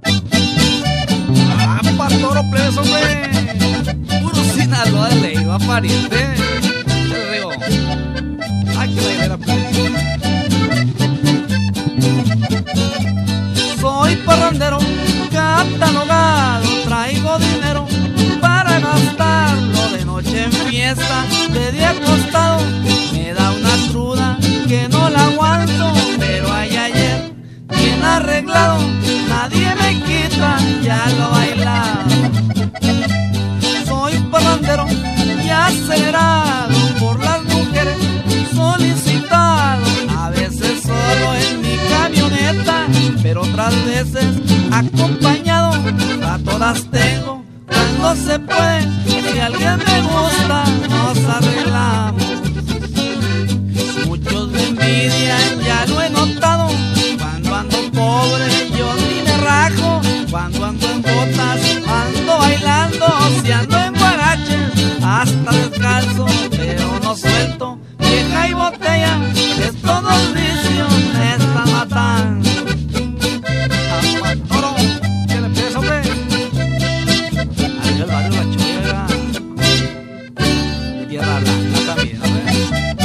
Ah, Pastor Plebes, hombre. Puro Sinaloa de Leiva, pariente. El río. Ay, que la hilera, pues. Soy parrandero, catalogado, traigo dinero para gastarlo de noche en fiesta, de día acostado. Me da una cruda que no la aguanto, pero ay, ayer bien arreglado, nadie me quita, ya lo bailado. Soy parrandero y acelerado por las mujeres, solicitado, a veces solo en mi camioneta, pero otras veces acompañado. A todas tengo cuando se puede, si alguien me gusta nos arreglamos. Muchos me envidian, ya lo he notado, cuando ando pobre yo ni me rajo, cuando ando en botas ando bailando, si ando en guaraches hasta descalzo, pero no suelto vieja y botella, es todo el vicio me está matando. Toro, ¿qué le pides, hombre? Ahí el barrio La Chorrera, Tierra Blanca también, hombre.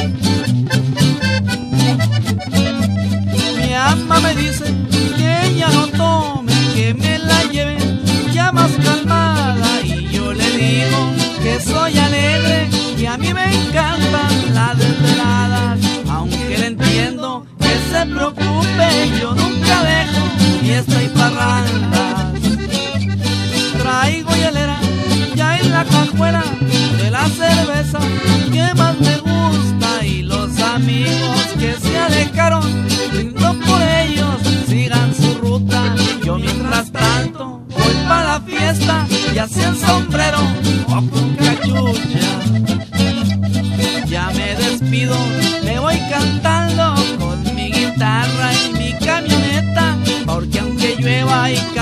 Mi ama me dice que ya no tome, que me la lleve ya más calmada, y yo le digo que soy alegre y a mí me encantan las desveladas, aunque le entiendo que se preocupe, yo nunca dejo fiesta y parrandas. Traigo hielera ya en la cajuela de la cerveza que más me gusta, y los amigos que se alejaron, brindo por ellos, sigan su ruta. Yo mientras tanto voy para la fiesta, ya sea en sombrero o con cachucha. Ya me despido, me voy cantando con mi guitarra y mi camioneta, porque aunque llueva y